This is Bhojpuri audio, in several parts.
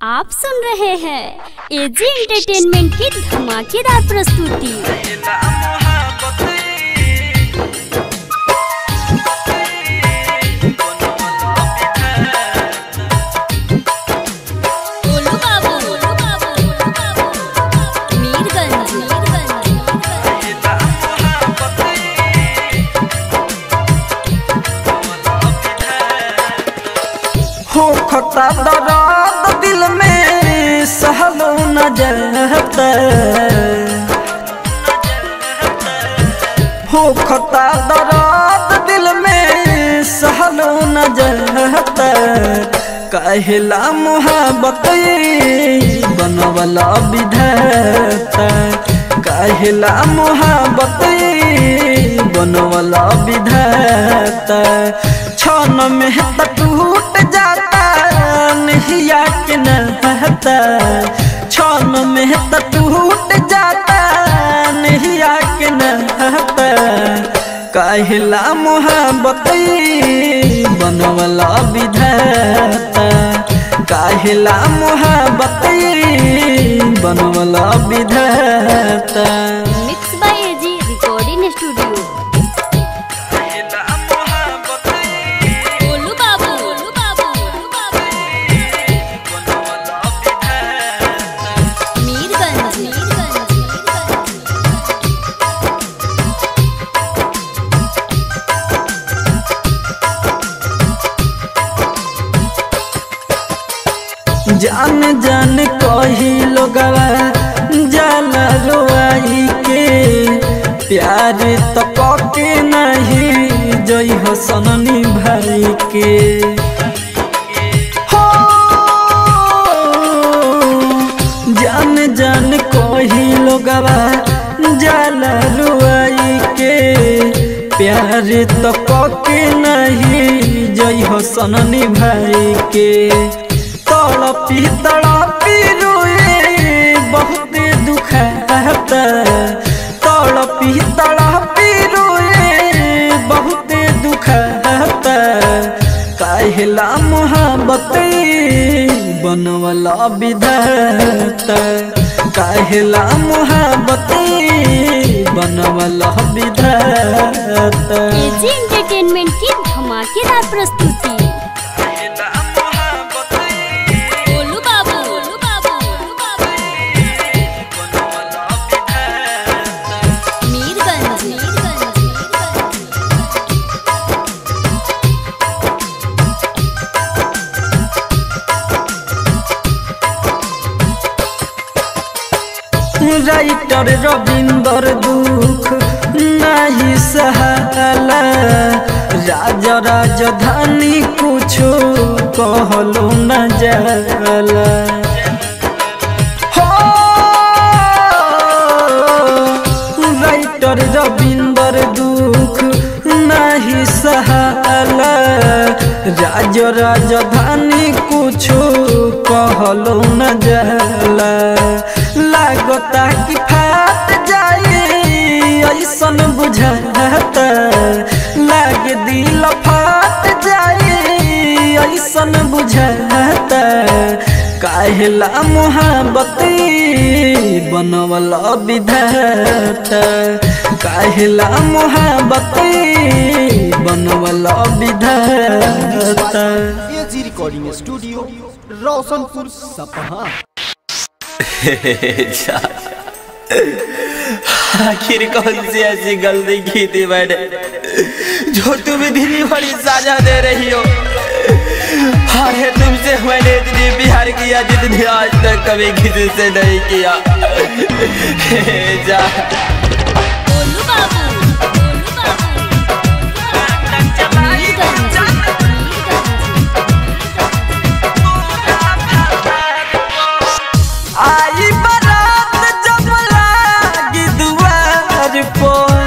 आप सुन रहे हैं एजी एंटरटेनमेंट की धमाकेदार प्रस्तुति। हो खता दर्द दिल में सहलो न जाता, हो खता दर्द दिल में सहलो न जाता। कहला मोहब्बत बनवला विधाता, कहला मोहब्बत बनवला विधाता। क्षण में टूट जाता नहिया के नहता, क्षण में टूट जाता नहिया के नहता। कहला मोहब्बत बनवला विधाता, कहला मोहब्बत बनवला विधाता। Mix by AG recording studio. जान जान कही लोगवा जाला रोआई के, प्यार तो पके नहीं जई हसननी भाई के। हो जान जान कही लोगवा जाला रोआई के, प्यार तो पके नहीं जई हसननी भाई के। तड़पी रोए बहुत दुखता, तड़पी रोए बहुत दुखता। कहला मोहब्बत बनवला विधाता, कहला मोहब्बत बनवला विधाता। एजी एंटरटेनमेंट की धमाकेदार प्रस्तुति। राइटर रविंदर दुख नहीं सहला, राजा राजधानी कुछो कहलो न जाला। हो राइटर रविंदर दुख नहीं सहला, राजा राजधानी कुछो कहलो न जाला। लागता कि फाट जाए ऐसन बुझाता, लाग दिल फाट जाए ऐसन बुझाता। कहला मोहब्बत बनवला विधाता, कहला मोहब्बत बनवला विधाता। एजी रिकॉर्डिंग स्टूडियो रोशनपुर सपहा। आखिर कौन सी ऐसी गलती की थी मैंने जो तुम्हें इतनी बड़ी सजा दे रही हो। अरे तुमसे मैंने इतनी प्यार किया जितनी आज तक कभी किसी से नहीं किया। जा आई बारात जब लागी दुआर पर,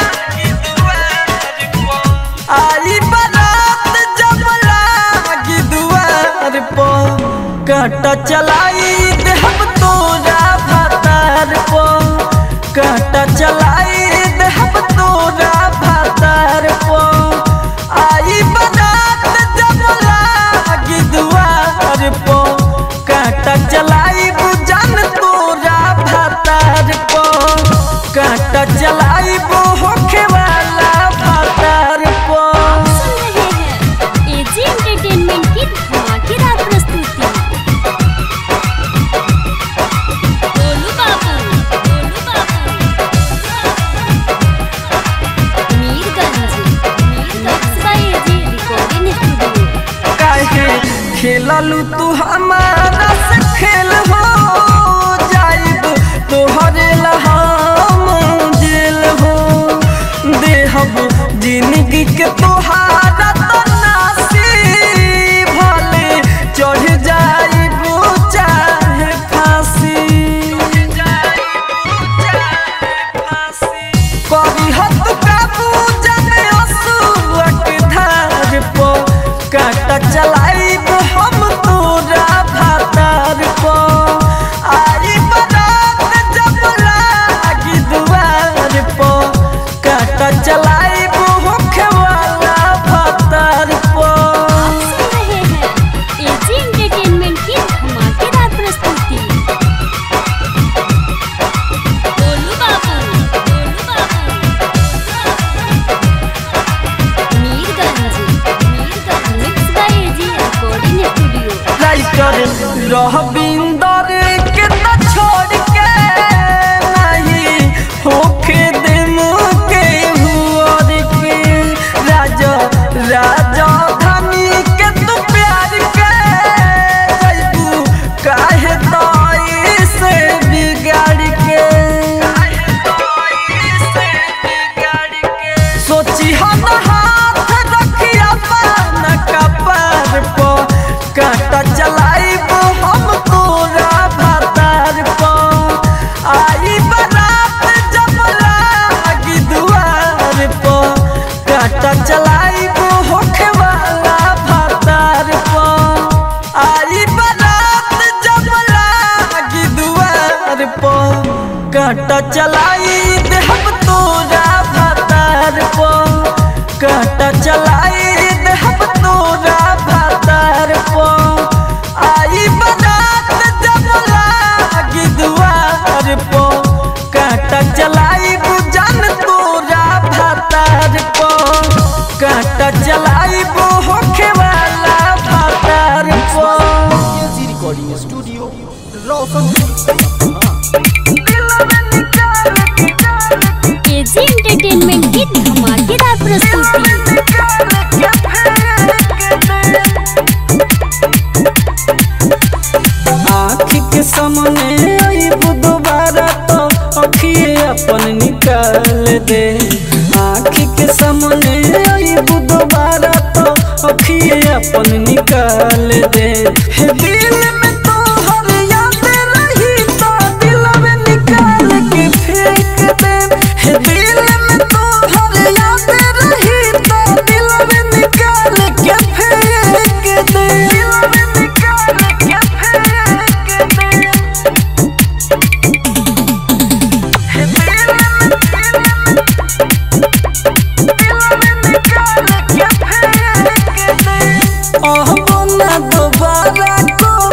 आई बारात जब लागी दुआर पर। कांटा चलाई दे हम तोरा भातार पर, कांटा चलाई दे हम तोरा भातार पर। आई बारात जब लागी दुआर पर, कांटा खेललू तू हमारा से खेल हो जाइब तोहरे लहाम जेल हो देहब जिंदगी के तोहारा तो नासी भले चढ़ जाइब चाहे फांसी कभी हद काबू जाने असुआ के धार पो काटा चलाइब हम तोरा भातार पो आई बारात जब लागी दुआर पो काटा चलाइब होखे वाला भातार पो। आप सुन रहे हैं एजी एंटरटेनमेंट की धमाकेदार प्रस्तुति। Golu Babu Mirganj mix by AG recording studio. Writer Rahbinder के न छोड़ के नहीं होके दिन के हुआर के राजा धानी के तू प्यार के जैबू काहे दाई से बिगाड़ के सोची हम हाथ रखिया पान कपार पो काटा चलाइब हम तोरा भातार पो आई बारात जब लागी दुआर पो काटा चलाइब होखे वाला भातार पो आई बारात जब लागी दुआर पो काटा चलाई दे हम तोरा भातार पो काटा चलाई दे हम तोरा भातार पो आई बारात जब लागी दुआर पो काटा चलाई जान तोरा भातार पो काटा चलाई होखे वाला भातार पो। AG recording studio Roshanpur AG entertainment की धमाकेदार प्रस्तुति। आँख के सामने आइब दोबारा तो अखिए अपन निकाल दे आँख के सामने आइब दोबारा तो अखिए अपन निकाल दे हे दिल में तो हर याद रही तो दिल में निकाल के फेंक दे हे दिल में तो हर याद रही तो दिल में निकाल के फेंक दे दिल में निकाल के फेंक दे हे दिल में निकाल के फेंक दे ओह बोला दोबारा को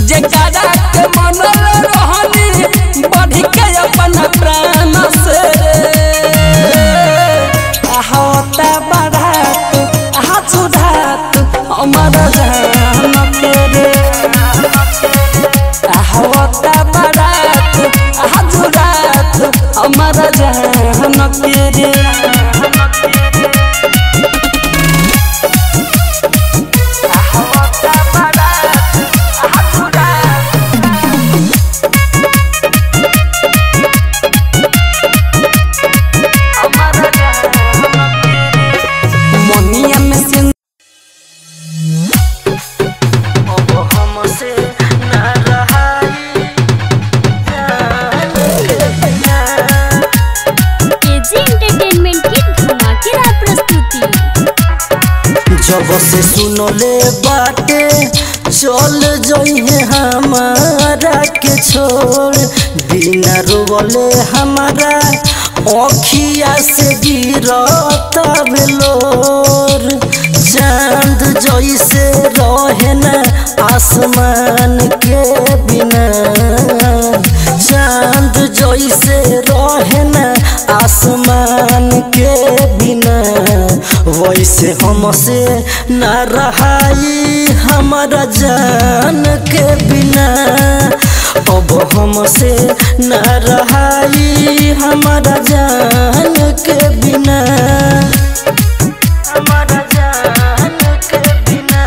जेकरा के मनल रहनी बढ़ी के अपना प्राण से होता बारात हाथ हमारा जान के रे होता बारात हाथ हमारा जान के रे जब से सुनले बाटे चल जइहे हमारा के छोड़ बिना रोवले हमारा अखिया से गिरता बेलोर चांद जैसे रहे ना आसमान के बिना चांद जैसे रहे ना आसमान के बिना वैसे हमसे न रहाई हमारा जान के बिना अब हमसे न रहाई हमारा जान के बिना हमारा जान के बिना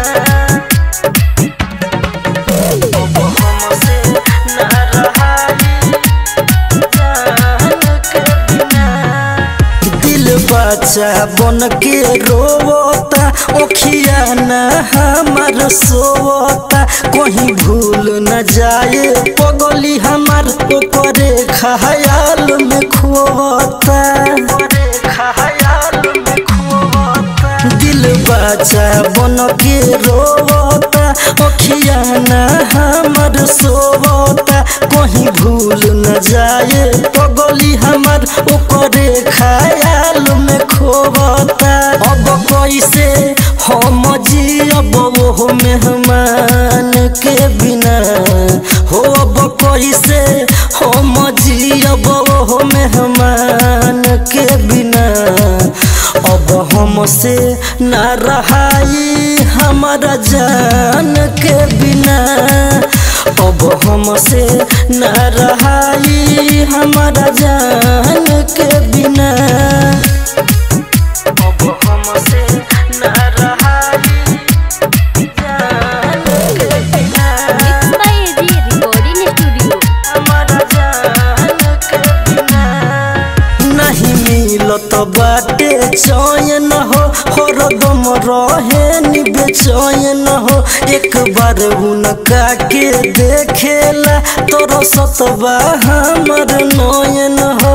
अब हमसे न रहाई जान के बिना दिल बच्चा बन के रोवता ओखिया न हमार सोवता कहीं भूल न जाए पगली हमार ओकरे ख्याल में खोवता दिल बच्चा बन के रोवता ओखिया न हमार सोवता कहीं भूल न जाए पगली हमार ओकरे ख्याल में खोवता अब कैसे हम जियब वो मेहमान के बिना हो अब कैसे हम जियब वो मेहमान के बिना अब हमसे न रहाई हमारा जान के बिना अब हमसे न रहाई हमारा जान के बिना अब हमसे न रहाई जान के बिना रिकॉर्डिंग स्टूडियो हमारा जान के बिना नहीं मिलत बाटे चैन हो हरदम रहे नि बेचैन हो एक बार उनका के देखेला तोर सतबा हमर नयन हो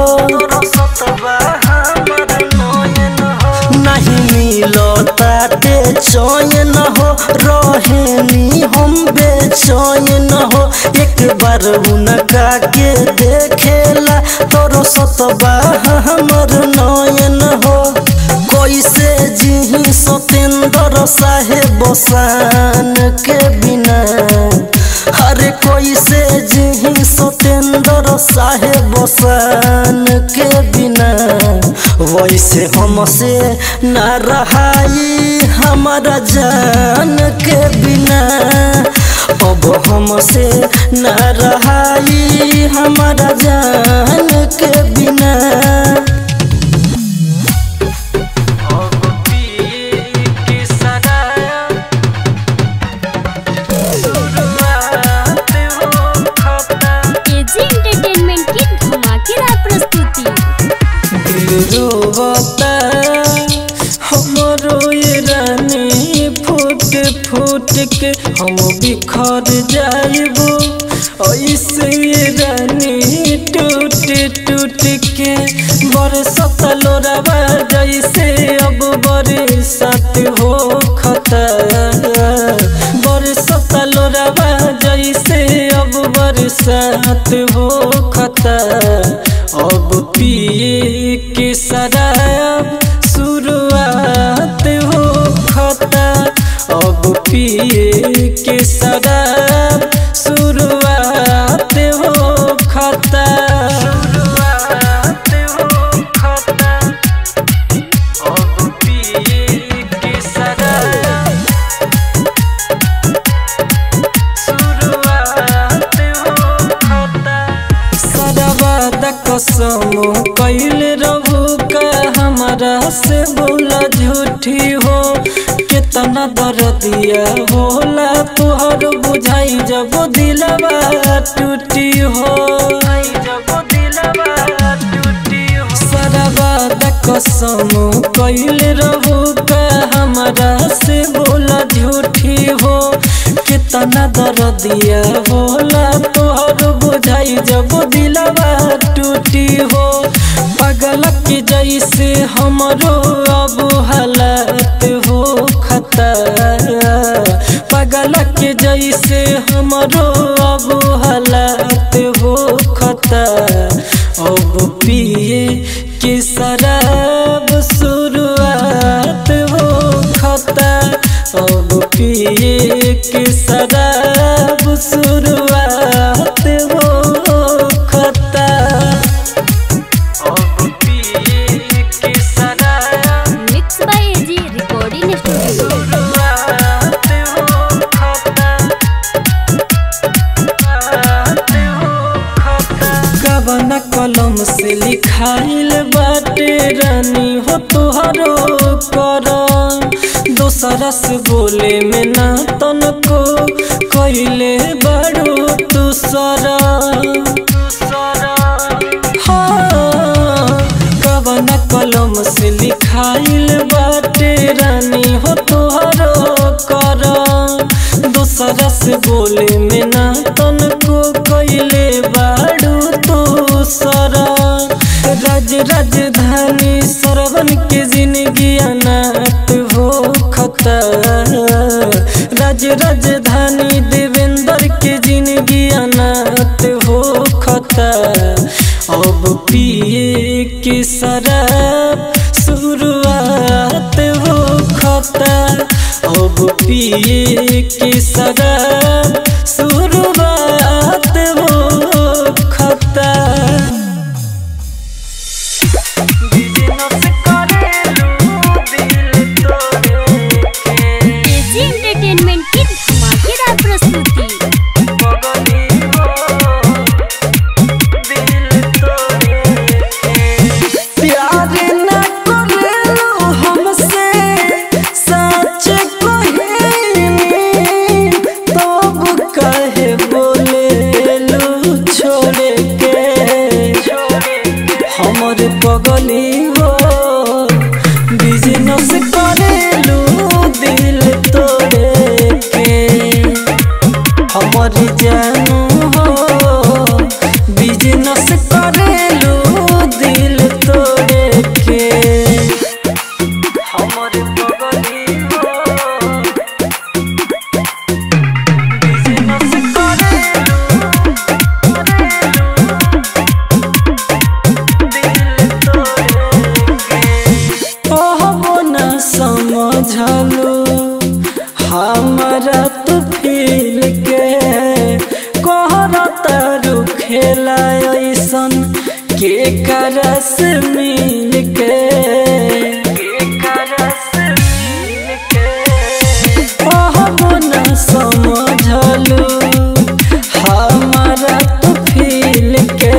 नहीं मिलताते चैन हो रहेनी हम बेचैन हो एक बार उनका के देखेला तोर सतबा हमर नयन हो कैसे जिही सतेंद्र साहेब बसान के बिना अरे कैसे जिही सतेंद्र साहेब बसान के बिना वैसे हमसे न रहाई हमारा जान के बिना अब हमसे न रहाई हमारा जान के बिना फूट के हम बिखर जाइबो ऐसे रानी टूट टूट के बरसत लोरावा जैसे अब बरसात हो खता बरसत लोरावा जैसे अब बरसात हो खता अब पिए के शराब शुरुआत हो खता अब पिए के शराब कसम कैल रहू का हमारा से बोला झूठी हो कितना दर्दिया होला तुहर बुझाई जब दिलवा टूटी हो सरबाद कसम कैल रहू का हमारा से बोला झूठी हो कितना दर्दिया होला तुहर बुझाई जब दिलवा टूटी हो पागल के जैसे हमरो अब हालत हो खता पागल के जैसे हमरो अब हालत हो खता अब पिए के शराब शुरुआत हो खता अब पिए के शराब शुरुआत हो खता अब पिए के शराब mix by AG recording studio. शुरुआत हो खता कवना कलम से लिखाइल बाटे रानी हो तुहरो करम दोसरा से बोले में ना तनको कैले बड़ो दूसरा कवना कलम से लिखाइल बाटे रानी हो तुहरो करम दोसरा से बोले में ना तनको कैले बड़ो दूसरा राजधानी सरवन के जिंदगी अनाथ हो खता राजधानी देवेंद्र के जिंदगी अनाथ हो खता अब पिए के शराब शुरुआत हो खता अब पिए के शराब शुरुआत हो खता एजी एंटरटेनमेंट की धमाकेदार प्रस्तुति। प्यार न करेलो हमसे सच कहेनी तब कहे बोलेलू छोड़ के हमर पगली हो बिजनेस करेलू दिल तोड़े के हमर जानू हो बिजनेस करेलू दिल तोड़े के हमर पगली हो बिजनेस करेलू दिल तोड़े के कहबो न समझलू हमारा तो फील के कहरता रुखेला ऐसन के करस मिल के कहबो न समझलू हमारा तो फील के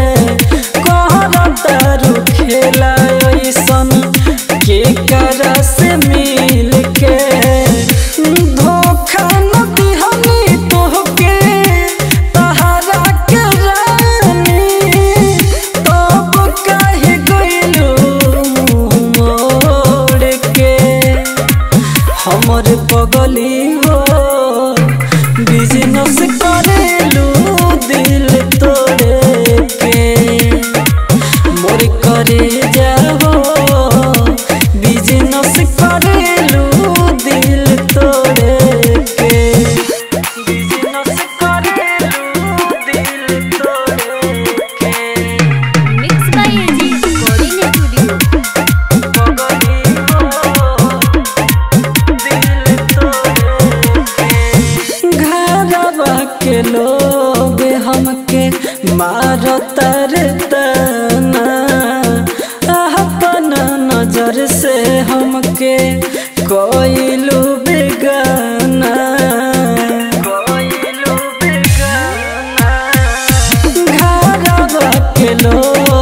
कहरता रुखेला ऐसन के करस मिल के धोखा न दिहनी तोहके तहरा के रानी तब काहे गइलू मोड़ के हमर पगली हो बिजनेस करेलू दिल तोड़े के मोर करे जाओ बिजनेस करेलू दिल तोड़े के बिजनेस करेलू दिल तोड़े के mix by AG recording studio. पगली हो दिल तोड़े के घरवा के लोग हमके मारता रे तना अपना नजर से हमके कोइलू बेगाना घरवा के लोग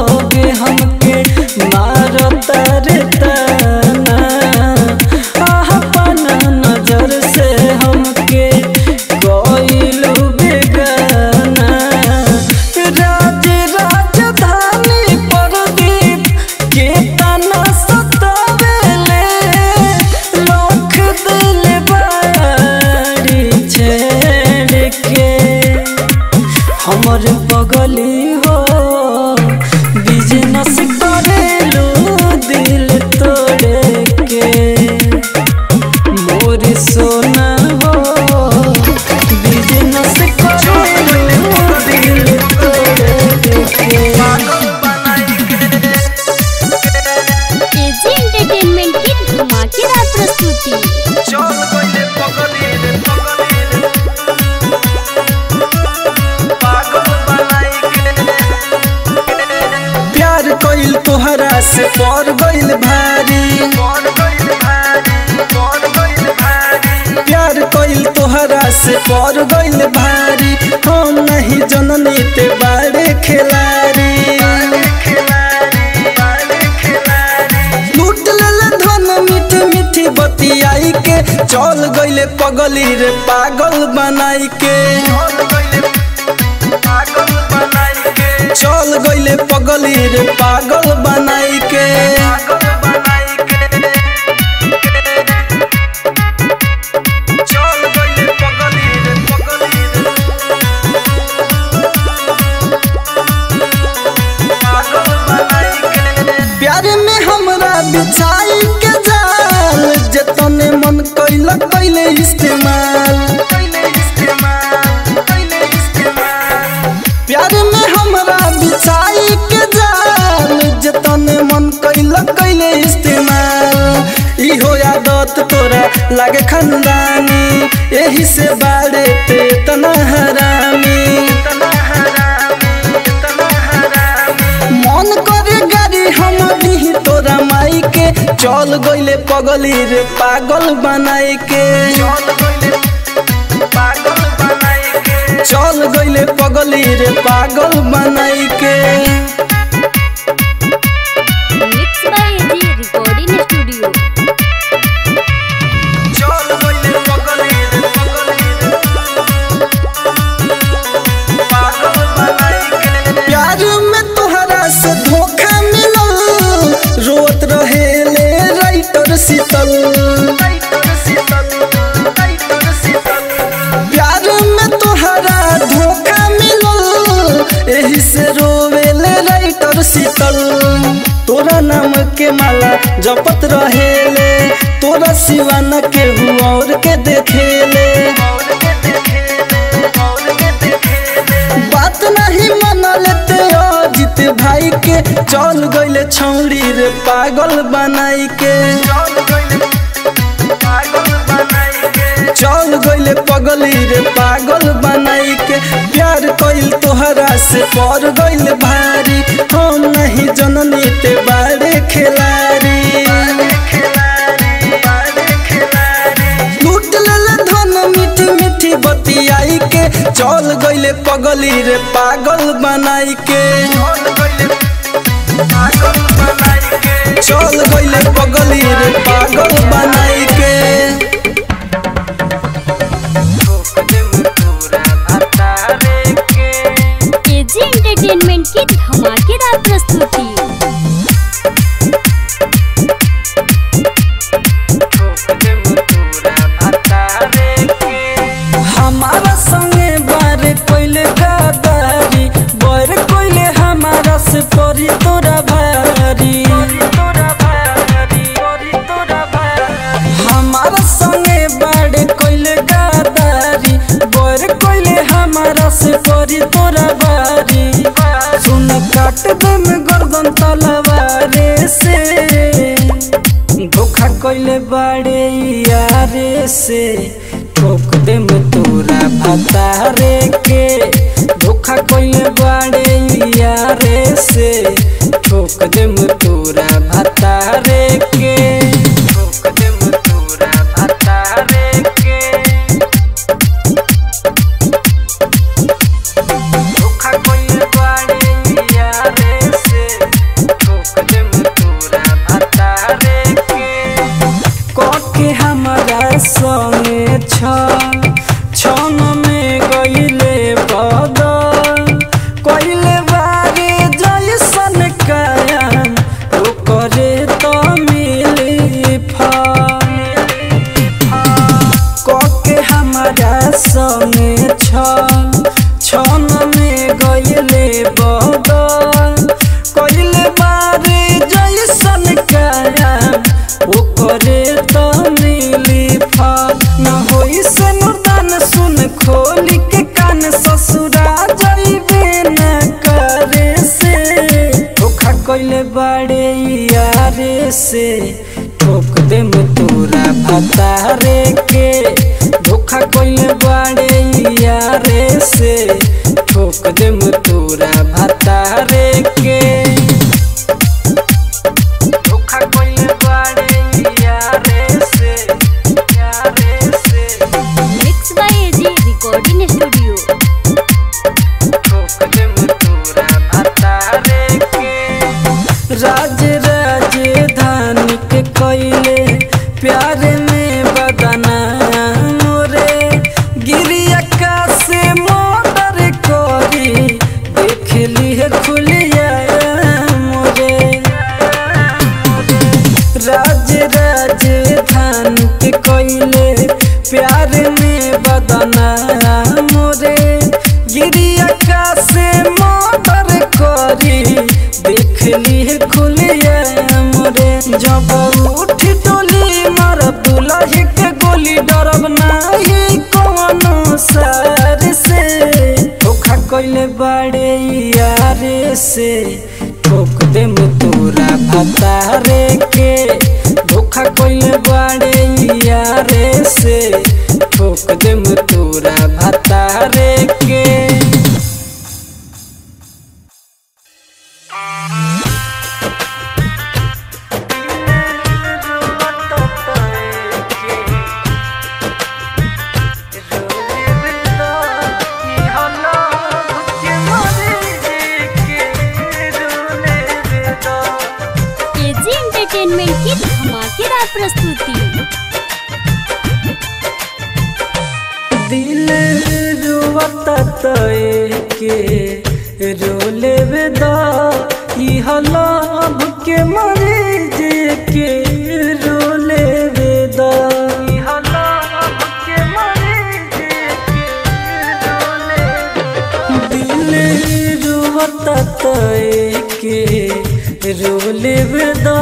हमर पगली हो बिजनेस करेलू दिल तोड़े के मोर सोना हो बिजनेस करेलू दिल तोड़े के। एजी एंटरटेनमेंट की धमाकेदार प्रस्तुति। प्यार कइल तोहरा से पर गइल भारी प्यार कइल तोहरा से पर गइल भारी हम नहीं जननी ते बारे खिलाड़ी लूट लेले धन मीठी मीठी बतियाई के चल गइले पगली रे पागल बनाई के चल गइले पगली रे पागल बनाई के। प्यार में हमरा बिछाई के जाल जतने मन कैला कैले इस्तेमाल प्यार में हमरा बिछाई के जाल जतने मन कैला कैले इस्तेमाल इहो आदत तोरा लागे खानदानी यही से बाड़े पे तना हरामी मन करे गाड़ी हम दी तोरा माई के चल गइले पगली रे पागल बनाई के चल गइले पगली रे पागल बनाई के। Mix by AG recording studio. प्यार में तोहरा से धोखा मिलल रोत रहेले राइटर शीतल प्यार में तोहरा धोखा मिलल एही से रोवेले राइटर शीतल तोरा नाम के माला जपत रहेले तोरा सिवा न केहू और के देखेले बात नहीं माना लेते अजित भाई के चल गइले छौड़ी रे पागल बनाई के चल गइले पगली रे पागल बनाई के प्यार कइल तोहरा से पर गइल भारी हम नहीं जननी ते बारे खिलाड़ी लूट लेले धन मीठी मीठी बतियाई के चल गइले पगली रे पागल बनाई के चल गइले पगली रे पागल बनाई के। एजी एंटरटेनमेंट की धमाकेदार प्रस्तुति। हमारा संगे बारे कोइले गादारी बर कोइले हमारा से परी तोरा भारी हमारा संगे बारे कोइले गादारी बर कोइले हमारा से परी तोरा भारी सुन काट दे में गर्दन तलवारे से धोखा कोइले बाड़े यारे से ठोक दे में तोरा भतारे के धोखा कोइले बाड़े यारे से ठोक दे में तोरा भतारे के ठोक दे में तोरा भतारे के धोखा कोइले बाड़े यारे से ठोक दे में तोरा भतारे के के हमारा संगे छन में गइले बा बड़े यारे से ठोक दे में तोरा भतारे के धोखा कोइले बड़े यारे से ठोक दे में तोरा भतारे के धोखा कोइले बड़े यारे से mix by AG recording studio. राज राजधानी के कोयले प्यार में बदना मोरे गिरिया का से मोटर कोरी देख ली है खुलिया मोरे राज राजधानी के कोयले प्यार में बदना मोरे गिरिया का से मोटर कोरी देख ली खुलिया मोरे जब उठ टोली मार दुल्हे के गोली डरब नहीं कोनो सर से धोखा कोइले बड़े यारे से ठोक दे में तोरा भतारे के धोखा कोइले बड़े यारे से ठोक दे में तोरा भतारे के एजी एंटरटेनमेंट की धमाकेदार प्रस्तुति। दिल रुवता के रोले वेदा लव के मरे जे के रोले वेदा लव के मरे जे के रोले दिल रुवता के रोले वेदा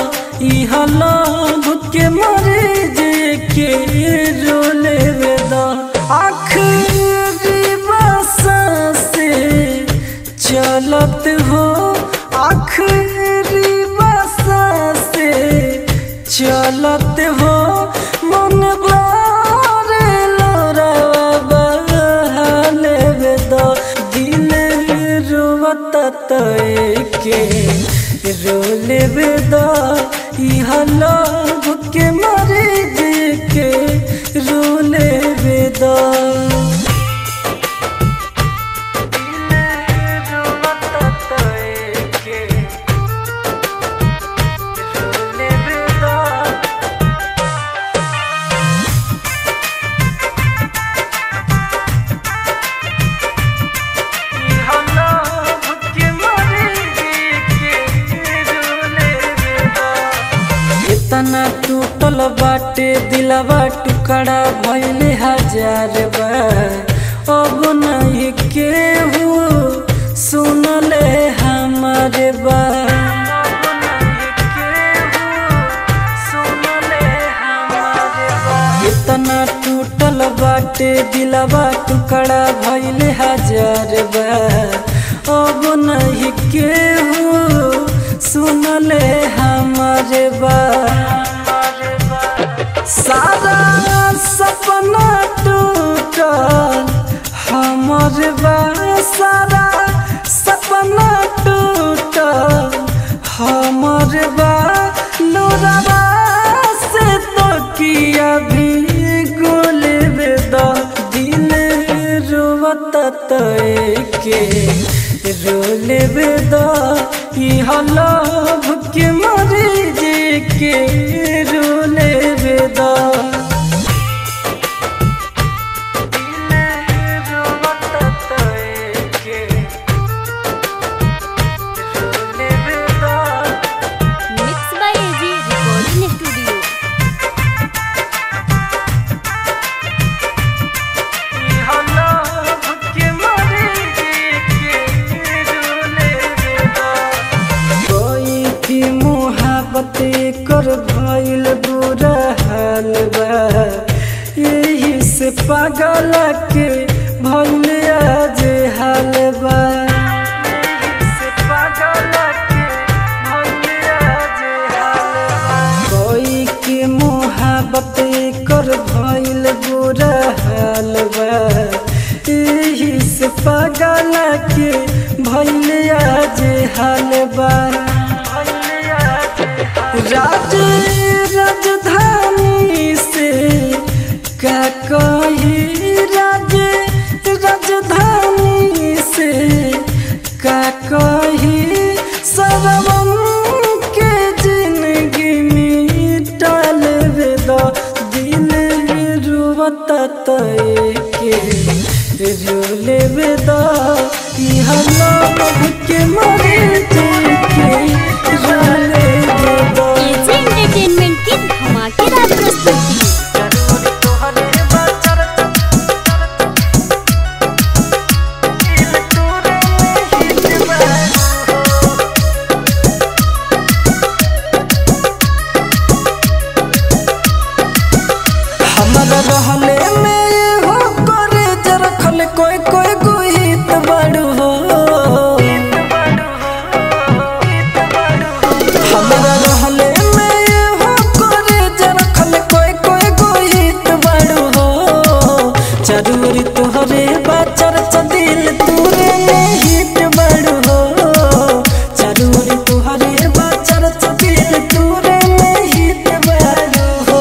लव के मरे जे के रोले वेदा आखिरी बसा से चलत हो आखिरी बसा से चलत हो मन बारे लोरावा बहाले वेदा दिल रुवता के रोले वेदा लव के मरे जे के रोले वेदा इतना टूटल बाटे दिलवा टुकड़ा भइले हजार बार अब नहीं केहू सुनले हमारे बात इतना टूटल बाटे दिलवा टुकड़ा भइले हजार बार अब नहीं केहू सुनले हमारे बात सारा सपना टूटल हमारे बात सारा सपना टूटल हमारे बात लोरावा से तो किया भी गोल बेदा दिल रोवता के रोले बेदा लव के मरे जे के रोले बेदा mix by AG recording studio. कर भइल बुरा हाल बा यही से पागल के भइल आज हाल बा यही से पागल के भइल पागल के भइले आज हाल बा राजधानी से का कही राजधानी से का कही सरवम के जिंदगी मिटाल वेदा दिल रुवता तय के रोले वेदा के मरे के रोले वेदा। एजी एंटरटेनमेंट की धमाकेदार प्रस्तुति। हमारा रहले में हो करे जरखल कोई कोई गुहित बड़ू हो हमारा रहले में हो करे जरखल कोई कोई गुहित बड़ू हो जरूरी तोहरे बाचर दिल तूरे में हिट बड़ू हो जरूरी तोहरे बाचर दिल तूरे में हिट बड़ू हो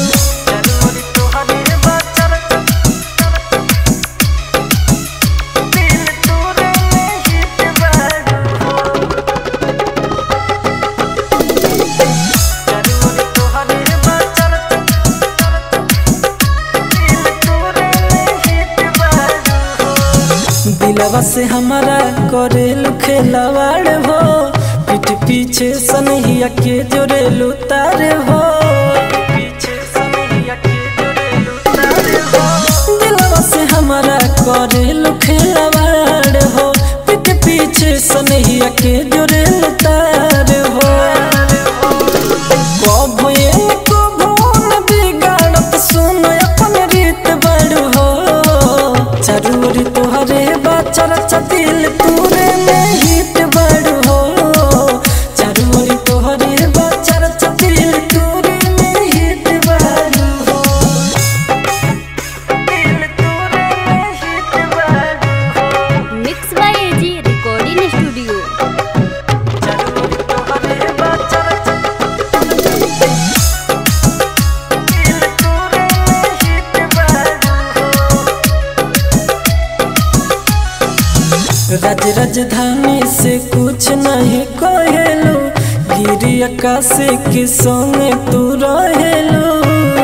दिलवा से हमारा करेलू खेलवाड़ हो पीठ पीछे सनहिया के जोरेलू तारे हो दिलवा से हमारा करेलू खेलवाड़ हो पीठ पीछे सनहिया के जोरेलू तारे हो कब बिगाड़त सुन अपन रीत बड़ हो जरूरी तोहरे बाचर दिल तूरे में हिट बड़ हो जरूरी तोहरे बाचर दिल तूरे में हिट बड़ हो दिल तूरे में हिट बड़ हो mix by AG recording studio. जरूरी तोहरे बाचर राजधानी से कुछ नहीं कहेलू गिरी आकाश के संग तू रहेलू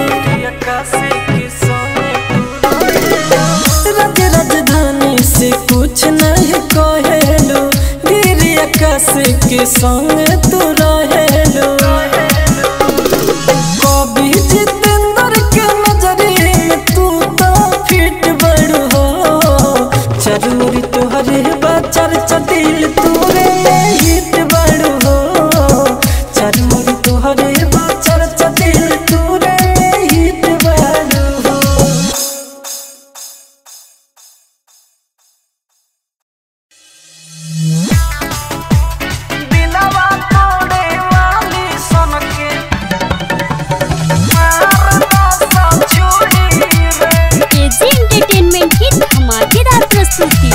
राजधानी से कुछ नहीं कहेलू गिरी आकाश के संग तू रहेलू कभी जितेंद्र के नजरिए में तू तो फिट बड़ हो जरूरी तोहरे बाचर दिल तूरे में हिट बड़ हो जरूरी तोहरे बाचर दिल तूरे में हिट बड़ हो। दिलवा तोड़े वाली सन के एजी एंटरटेनमेंट की धमाकेदार प्रस्तुति।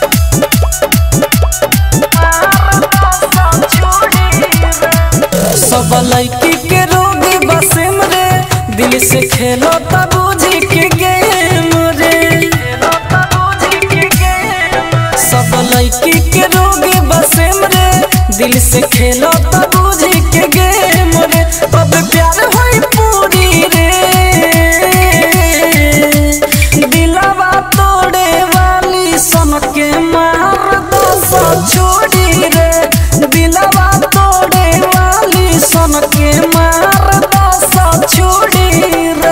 सब लड़की के रोगी बसम रे दिल से खेलो तब बुझी के गेम रे सब लड़की के रोगी बसम रे दिल से खेलो तब बुझी के गेम रे अब प्यार होई पूरी रे दिलवा तोड़े वाली सन के मार दो सब छोड़ी रे दिलवा तोड़े वाली सन के मार दो सब छोड़ी रे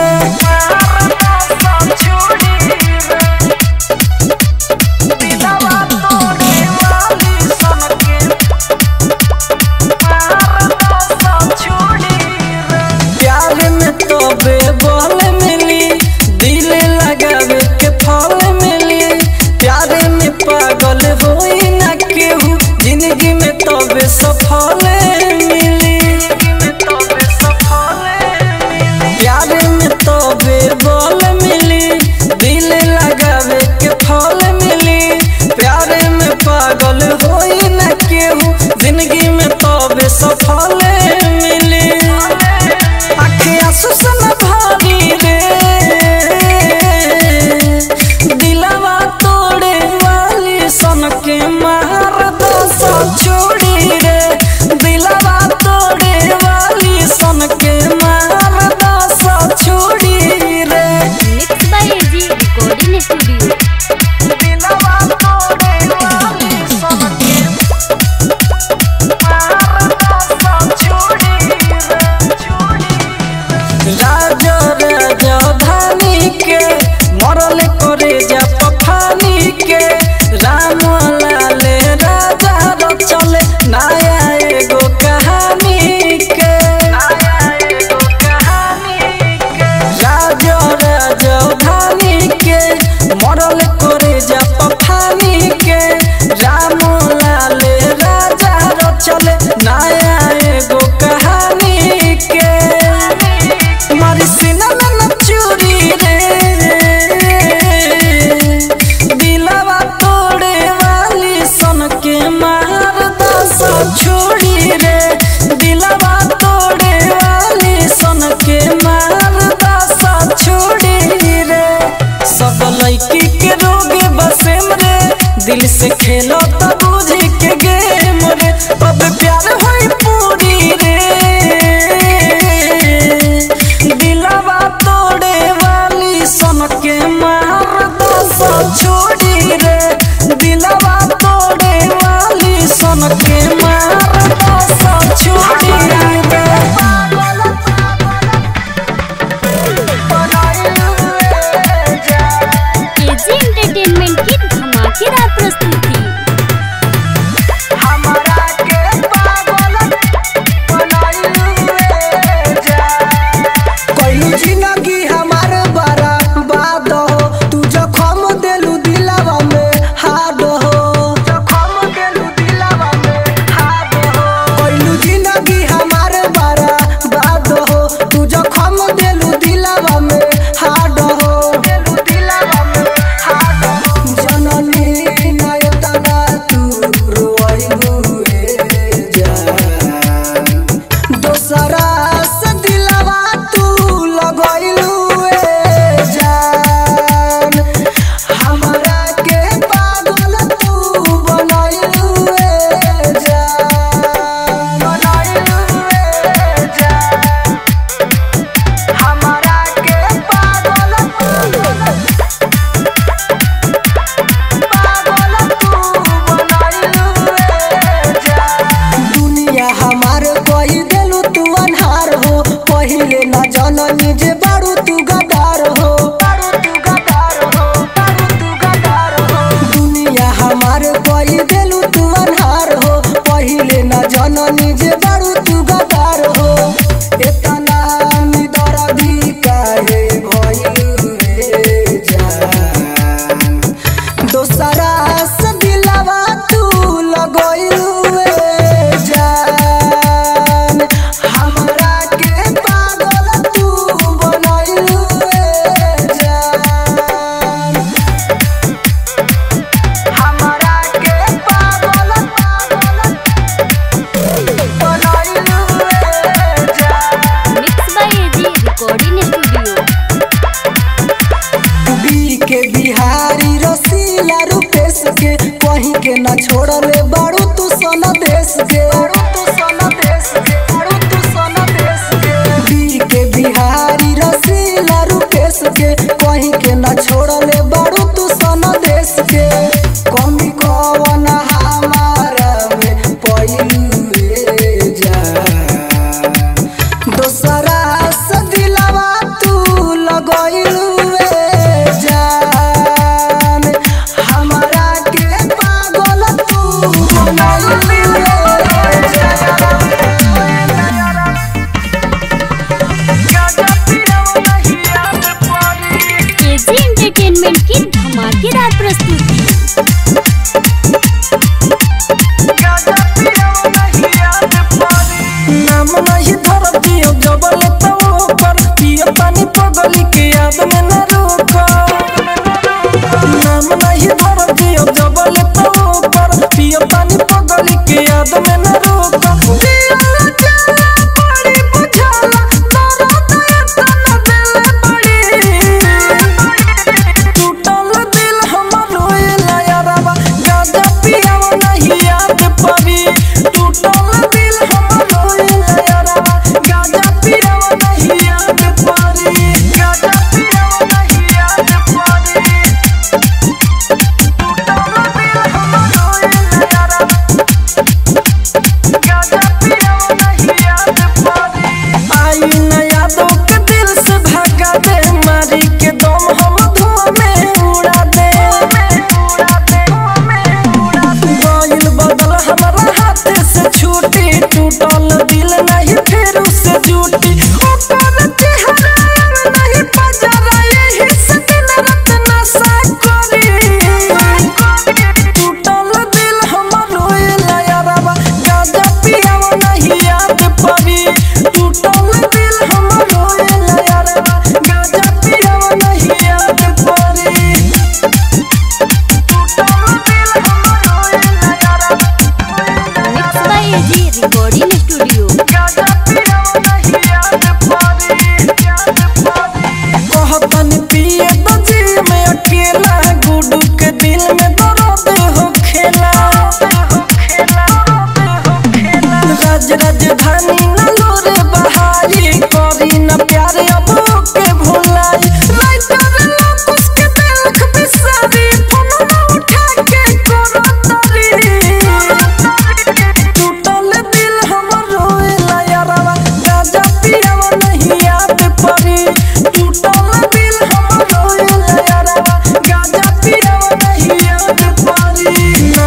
दिलवा तोड़े वाली सन के मार प्रेमी से खेलो तो बुझी के गेम रे तब प्यार होई पूरी रे दिलवा तोड़े वाली सन के मार दो सो छोड़ी रे दिलवा तोड़े वाली सन के मार दो सो छोड़ी रे एजी एंटरटेनमेंट की धमाकेदार प्रस्तुति। जिंदगी हमार बर्बाद हो तू जखम देलू दिलवा में हाड हो कोइलू जिंदगी हमार बर्बाद हो तू जखम देलू दिलवा में हाड हो जननी नायतना तू रोइलू रे जान दोसरा से दिलवा तू लगइलू ए जान हमरा के पागल तू बनइलू ए जान हमरा के पागल तू दुनिया हमार कही देलू तू अनहार हो पहिले न जननी जे बारू तू गदार हो दुनिया हमार कही देलू तू अनहार हो पहिले न जननी जे बारू तू गदार हो एतना निदर भी काहे भइलू रे जान दोसरा से दिलवा तू लगइलू ए जान हमरा के पागल तू बनइलू ए जान हमरा के पागल बनइलू ए जान mix by AG recording studio. बी के बिहारी रसीला रूपेश के कहीं के न छोड़ले बारू तू सन देश के बी के बिहारी रसीला रूपेश के कहीं के न छोड़ले बारू तू सन देश के कमी कवन हमारा में पइलू रे जान दोसरा से दिलवा तू लगइलू ए जान हमरा के पागल तू बनइलू ए जान एजी एंटरटेनमेंट की धमाकेदार प्रस्तुति। नाम नहीं धर दियो जबल तो पर पियो पानी पगली के याद में न रोको नाम नहीं धर दियो जबल तो पर पियो पानी पगली के याद में न रोको दिया जाला बड़ी बुझाला दर्द इतना दिल बड़ी टूटल दिल हमर रोएला यारबा गाजा पियावा नहीं याद पड़ी टूटल दिल हमर रोएला यारबा गाजा पियावा नहीं याद पड़ी गाजा पियावा नहीं याद पड़ी टूटल दिल हमर रोएला यारबा गाजा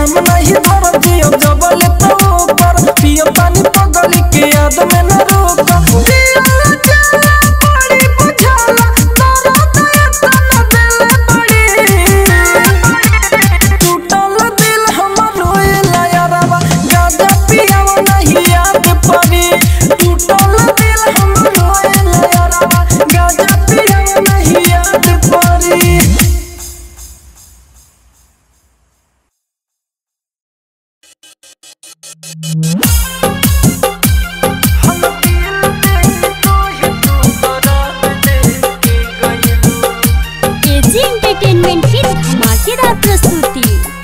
हम नहीं धर दियो जबल तो ऊपर पियो पानी पगली के याद में न रोक दिया जाला बड़ी बुझाला तारा दया तना दिल बड़ी टूटल दिल हमर रोएला यारवा गाजा पियावा नहीं याद पड़ी टूटल दिल हमर रोएला यारवा गाजा पियावा नहीं याद पड़ी। एजी एंटरटेनमेंट की धमाकेदार प्रस्तुति।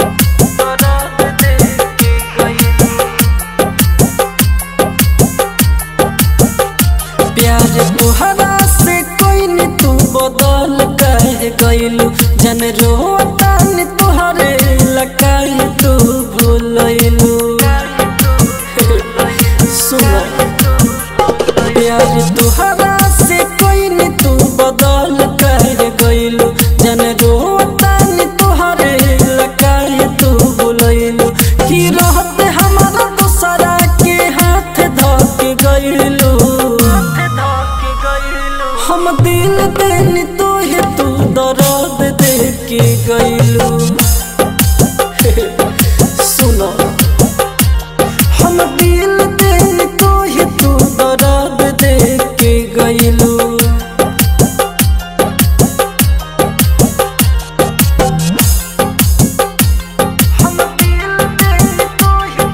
प्यार तोहरा से कोई नहीं तू बदल कह गइलू जन रोता नहीं तोहरे लकाई तू भूलइलू सुनो प्यार तोहरा से कोई नहीं तू बदल कह गइलू जन रोता नहीं तोहरे लकाई तू भूलइलू की रहते हमारा दूसरा के हाथ धके गइलू हम दिल देनी तो ही तू दर्द दे के गइलू सुनो हम दिल देनी तो ही तू दर्द दे के गइलू हम दिल देनी तो ही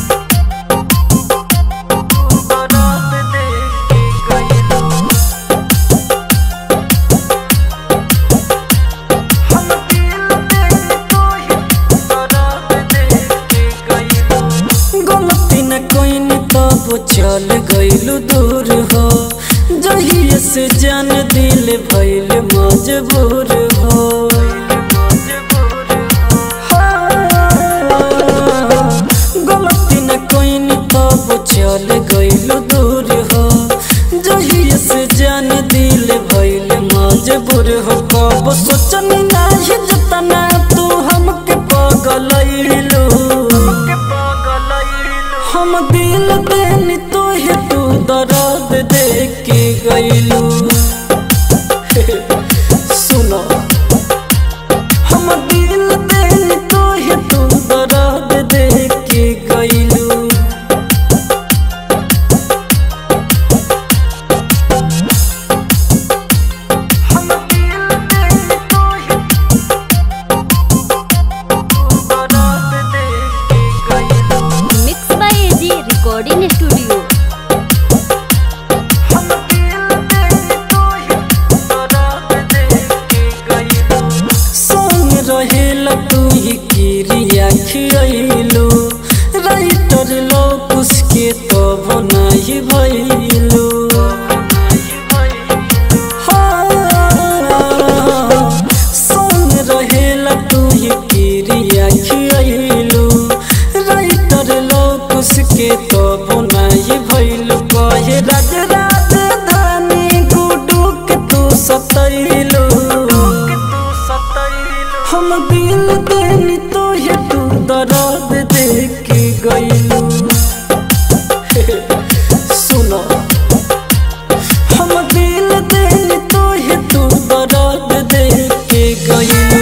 दर्द दे के गइलू गलती न कोई न तब चल गइलू दूर हो जहिए से जान दिल भइल मजबूर हो गलती न कोई न तब चल गइलू दूर हो जहिए से जान दिल भइल मजबूर हो कब सोचनी नाही जतना तू हमके पगलइलू हम दिल देनी तो ही तू दर्द दे के गइलू सुनो हम दिल देनी तो ही तू दर्द दे के गइलू हम दिल देनी तो ही दर्द दे के गइलू mix by AG recording studio. हम दिल देनी तो ही दर्द दे के गइलू संग रहेला तू ही किरिया खियलू राइटर लोग उसके तब नहीं भइलू संग रहेला तू ही किरिया खियलू राइटर लोग उसके तब नहीं भइलू कहे राज राजधानी गुडू के तू सतैलू हम दिल देनी तो ही तू दर्द दे के गइलू सुनो हम दिल देनी तो ही तू दर्द दे के गइलू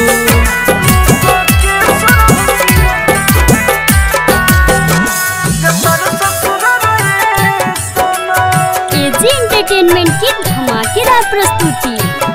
एजी एंटरटेनमेंट की धमाकेदार प्रस्तुति।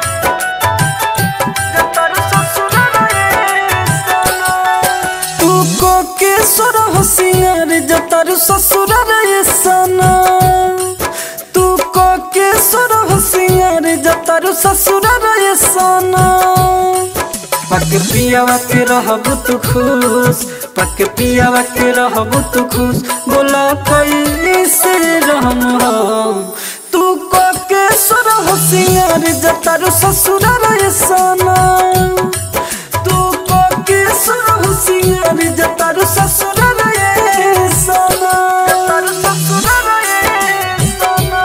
तू को के सर होशियार जतर ससुर रे सना तू को के सर होशियार जतर ससुर रे सना पक पियावा के रहबू तू खुश पक पियावा के रहबू तू खुश बोला कोई से रहम हम तू को के सर होशियार जतर ससुर रे सना तू को के सर होशियार जतर ससुर रे सना जतर ससुर रे सना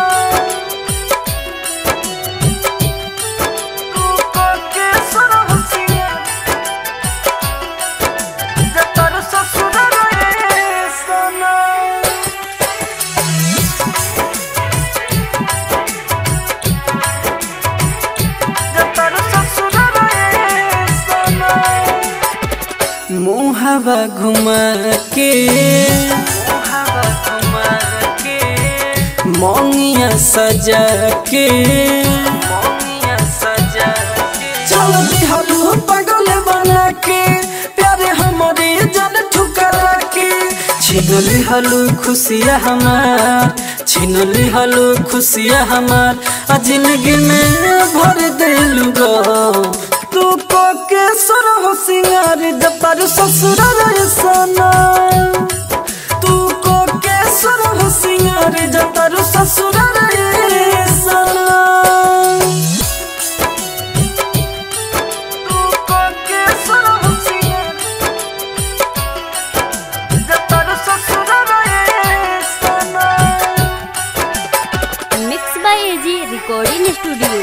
तू को के सर होशियार जतर ससुर मुहावा घुमा के मोंगिया सजा के चल दिहलू पागल बना के प्यारे हमारे जान ठुकरा के छीन लिहलू खुशियाँ हमार छीन लिहलू खुशियाँ हमार आ जिंदगी में भर दिलू गो तू को के सर हो सिंगार जतार ससुराल सना तू को के सर हो सिंगार जतार ससुराल सना तू को के सर हो सिंगार जतार ससुराल सना mix by AG recording studio.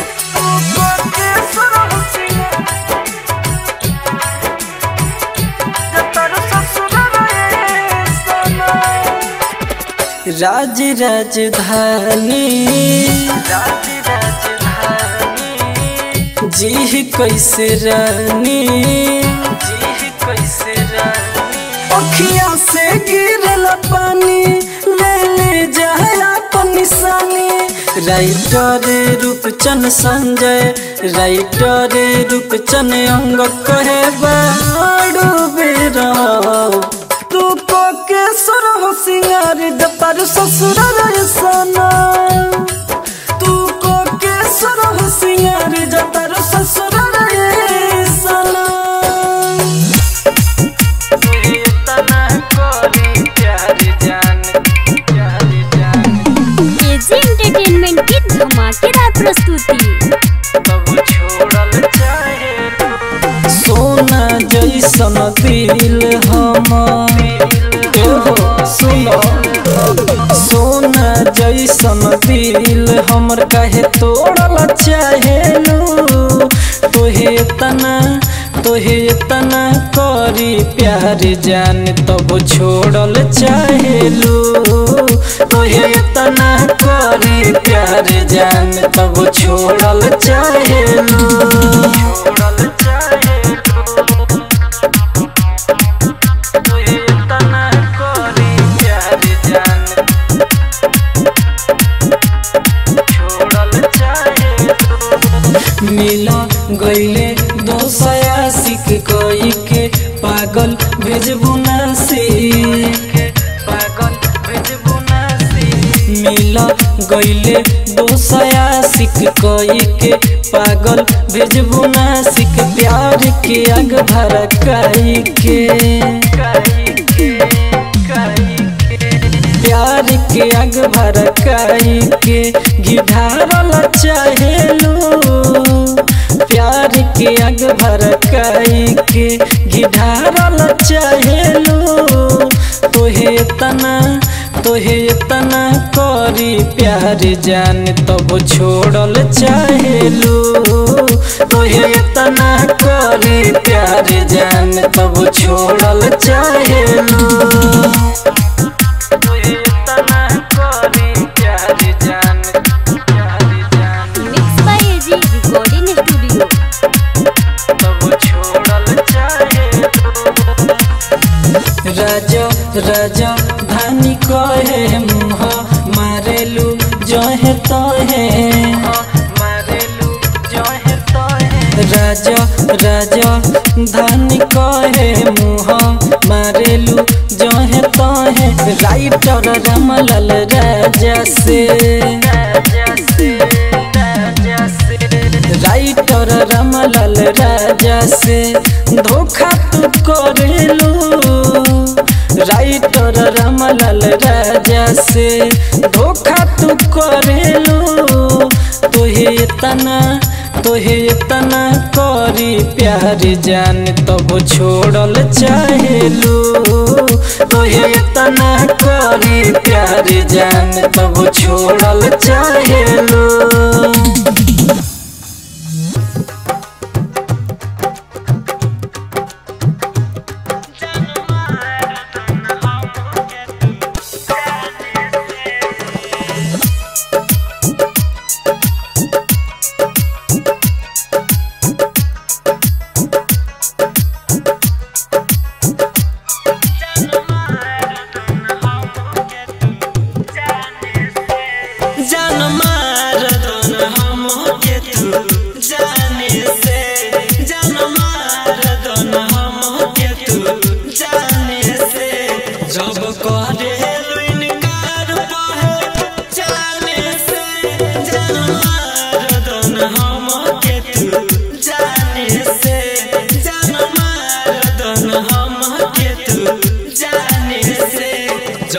राज राजधानी जी कैसे रानी अखियां से गिरला पानी ले ले जाए अपन निशानी राइटर रूपचन संजय राइटर रूपचन अंग कहे बाड़ू बेरा तू को के सर हो सिंगार जतार ससुराल सना तू को के सर हो सिंगार जतार ससुराल सना एजी एंटरटेनमेंट की धमाकेदार प्रस्तुति। सोना जैसन दिल सुनो सोना जैसन दिल हमर काहे तोड़ल चाहेलू तोहे तना करी प्यार जान तब छोड़ल चाहेलू तोहे तना करी प्यार जान तब छोड़ल चाहेलू मिला गईले दोसया सिख कोई के पागल भेजबू नासी मिला गईले दोसया सिख कोई के पागल भेजबू नासिक प्यार के आग भड़काई के प्यार के आग भड़काई के गिधारल चाहेलू प्यार के आग भड़काई के गिधारल चाहेलू तोहे तना करी प्यार जान तब छोड़ल चाहेलू तोहे तना करी प्यार जान तब छोड़ल चाहेलू mix by AG recording studio. राजा राजा धानी कहे मुँह मारेलू जहे तहे राजा राजा धानी कहे मुँह मारेलू जहे तहे राइटर रामलाल राजा से राइटर रामलाल राजा से धोखा तू करेलू राइटर रामलाल राजा से धोखा तू करेलू तोहे तना करी प्यार जान तब छोड़ल चाहेलू तोहे तना करी प्यार जान तब छोड़ल चाहेलू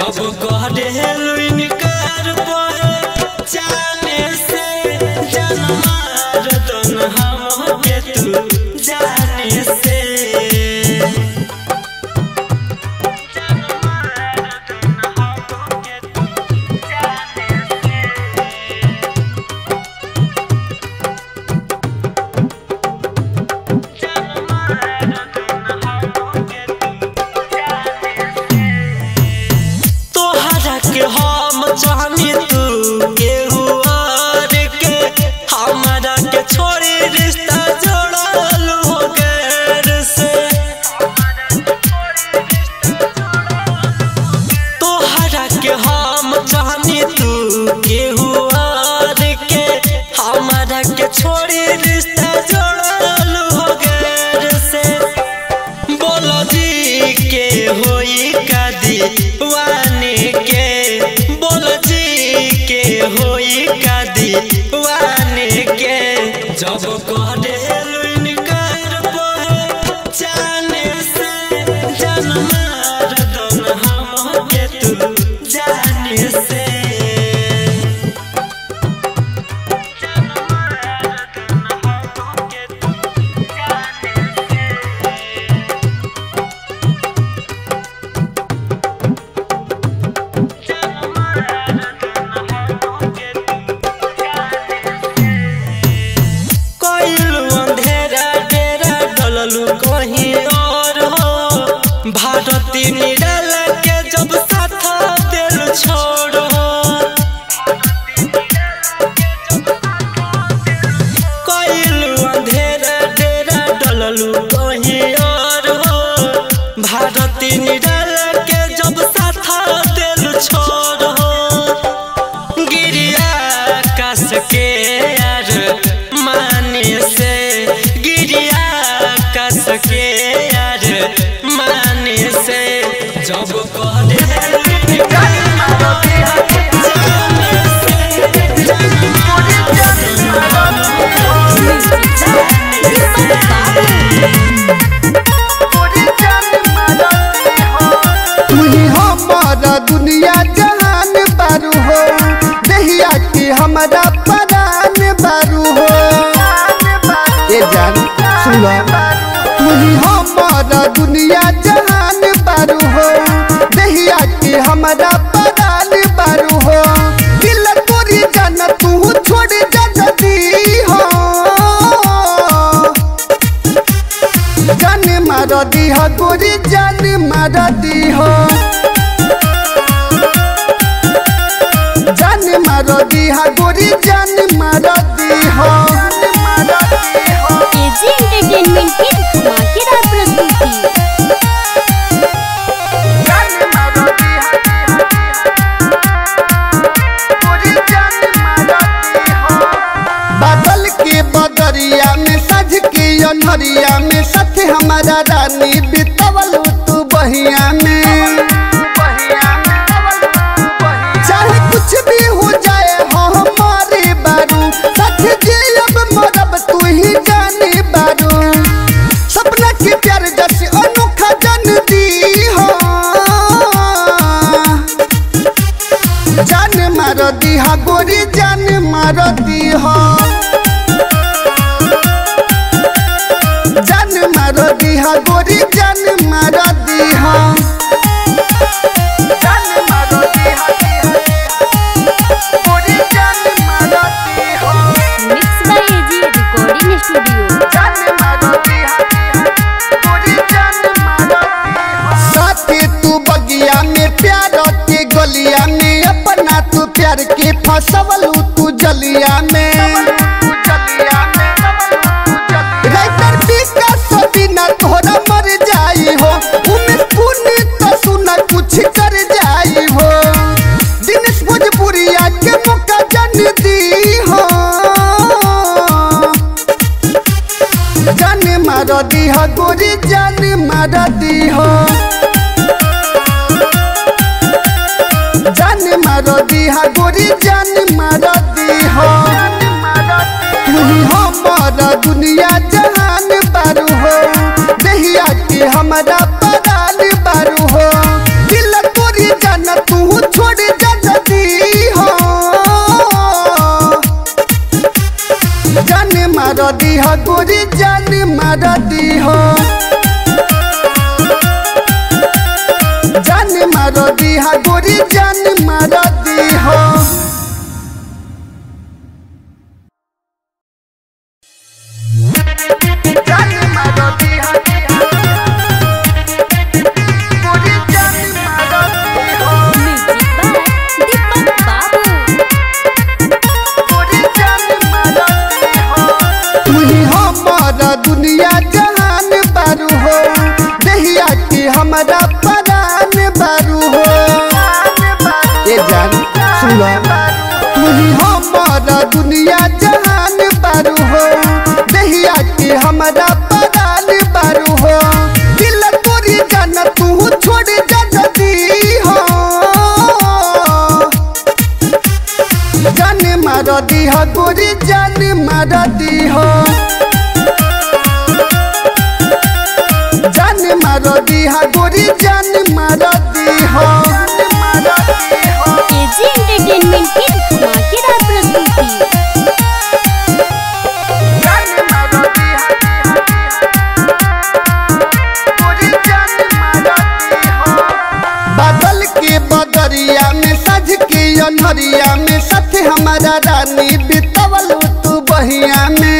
जब कहलू इनकार जाने से जनमार दन हमके तू जाने से चाहनी तू केहू और के हमारा के छोड़ी रिश्ता जोड़लू हो गैर से तोहरा के हम चाहनी तू केहू और के हमारा के छोड़ी रिश्ता जोड़लू हो गैर से बोलो जी के होई का दीवाने के होई का दीवाने के जब कहलू इनकार जाने से जनमार दन हमके तू जाने से कहीं और हो भारती निडल के जब साथ दिल छोड़ो कइलू अंधेरा डेरा डललू कहीं और हो भारती निडल के जब साथ दिल छोड़ो गिरिया आकाश के यार माने से गिरिया के यार माने से जब हमारा दुनिया जहान बारू हो दहिया की हमारा परान बारू हो ये जान सुनो हमारा दुनिया जहान बारू हो दहिया की हमारा परान बारू हो दिल तोरी जान तू छोड़ जदी हो जान मार दी हो गोरी जान मार दी हो जान मार दी हो गोरी जान मार दी हो एजी एंटरटेनमेंट की धमाकेदार प्रस्तुति बादल के बदरिया में सज के अनहरिया में साथ हमारा रानी बितवल तू बहिया में चाहे कुछ भी हो जाए हो हमारे बारू साथ जियब मरब तू ही जाने बारू सपना के प्यार जैसे अनोखा जान दी हो जान मार दी हा गोरी जान मार दी हो जान मार दी हा गोरी जान मार दी हो जान मार दी हा गोरी जान मार दी हो mix by AG recording studio जान मार दी हा गोरी जान मार दी हो साथे तू बगिया में प्यार के गलिया में अपना तू प्यार के फसवलू तू जलिया में राइटर विकास बिना तोहरा मर जाई हो उमेश पुनी तो सुना कुछ कर जाई हो दिनेश भोजपुरिया के मौका जान दी हो जान मार दी हो गोरी जान मार दी हो जान मार दी हो गोरी जान मार दी हो हमारा दुनिया जहान बारू हो दहिया के हमारा परान बारू हो दिल तोरी जान तू मारा दी हो, जान मारा दी हा गोरी जान मारा दी हो। दुनिया जहान बारू हो, दहिया की हमारा परान बारू हो। ये जान सुनो, तुही हमारा दुनिया जहान बारू हो, दहिया की हमारा परान बारू हो। दिल तोरी जान तू छोड़ जा दी हो, जान मारा दी हो गोरी जान मारा दी हो, जान मारा दी हा गोरी जान मारा दी हो। एजी एंटरटेनमेंट की धमाकेदार प्रस्तुति। बादल के बदरिया में सज के अनहरिया में साथ हमारा रानी बितवल तू बहिया में।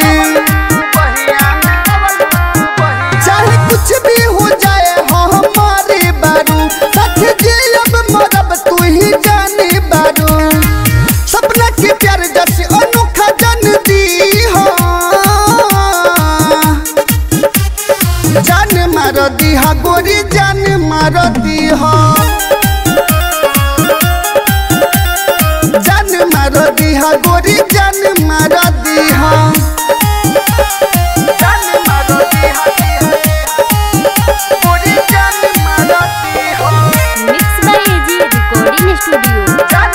चाहे कुछ भी हो जाए हो हमारे बारू, साथ जियब मरब तू ही जाने बारू। सपना के प्यार जैसे अनोखा जन दी हो, जान मार दी हा गोरी जान मार दी हो, जान मार दी हा गोरी जान मार दी हो। Mix by AG recording studio.